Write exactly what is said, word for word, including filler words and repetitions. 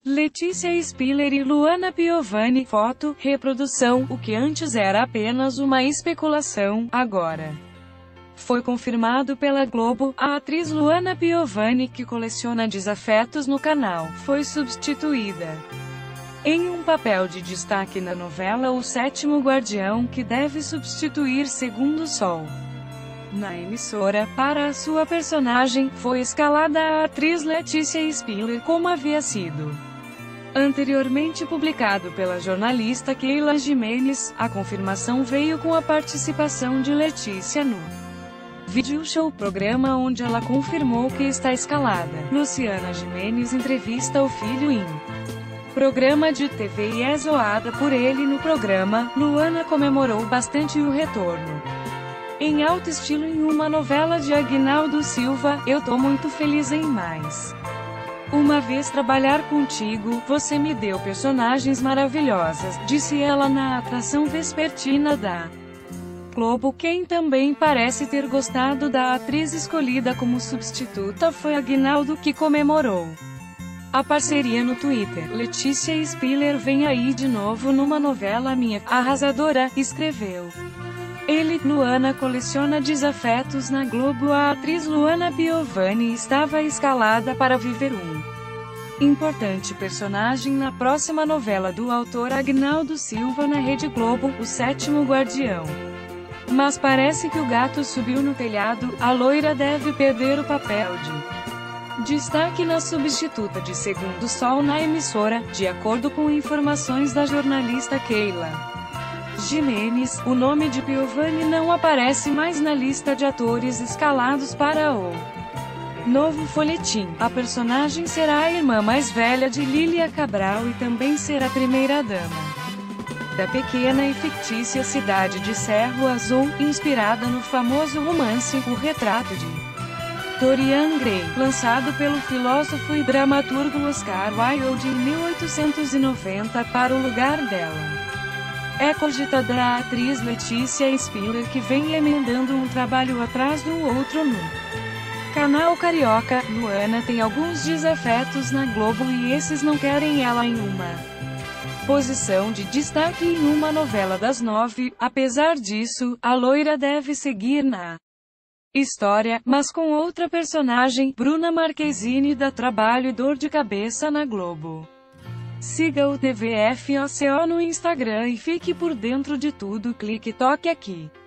Letícia Spiller e Luana Piovani. Foto, reprodução. O que antes era apenas uma especulação, agora foi confirmado pela Globo. A atriz Luana Piovani, que coleciona desafetos no canal, foi substituída em um papel de destaque na novela O Sétimo Guardião, que deve substituir Segundo Sol na emissora. Para a sua personagem, foi escalada a atriz Letícia Spiller, como havia sido anteriormente publicado pela jornalista Keila Gimenez. A confirmação veio com a participação de Letícia no Video Show, programa onde ela confirmou que está escalada. Luciana Gimenez entrevista o filho em programa de T V e é zoada por ele no programa. Luana comemorou bastante o retorno em alto estilo em uma novela de Aguinaldo Silva. Eu tô muito feliz em mais uma vez trabalhar contigo, você me deu personagens maravilhosas, disse ela na atração vespertina da Globo. Quem também parece ter gostado da atriz escolhida como substituta foi Aguinaldo, que comemorou a parceria no Twitter. Letícia Spiller vem aí de novo numa novela minha, arrasadora, escreveu ele. Luana coleciona desafetos na Globo. A atriz Luana Piovani estava escalada para viver um importante personagem na próxima novela do autor Aguinaldo Silva na Rede Globo, O Sétimo Guardião. Mas parece que o gato subiu no telhado. A loira deve perder o papel de destaque na substituta de Segundo Sol na emissora, de acordo com informações da jornalista Keila Gimenez. O nome de Piovani não aparece mais na lista de atores escalados para o novo folhetim. A personagem será a irmã mais velha de Lília Cabral e também será primeira-dama da pequena e fictícia cidade de Cerro Azul, inspirada no famoso romance O Retrato de Dorian Gray, lançado pelo filósofo e dramaturgo Oscar Wilde em mil oitocentos e noventa. Para o lugar dela é cogitada a atriz Letícia Spiller, que vem emendando um trabalho atrás do outro no canal carioca. Luana tem alguns desafetos na Globo e esses não querem ela em uma posição de destaque em uma novela das nove. Apesar disso, a loira deve seguir na história, mas com outra personagem. Bruna Marquezine dá trabalho e dor de cabeça na Globo. Siga o T V F O C O no Instagram e fique por dentro de tudo. Clique e toque aqui.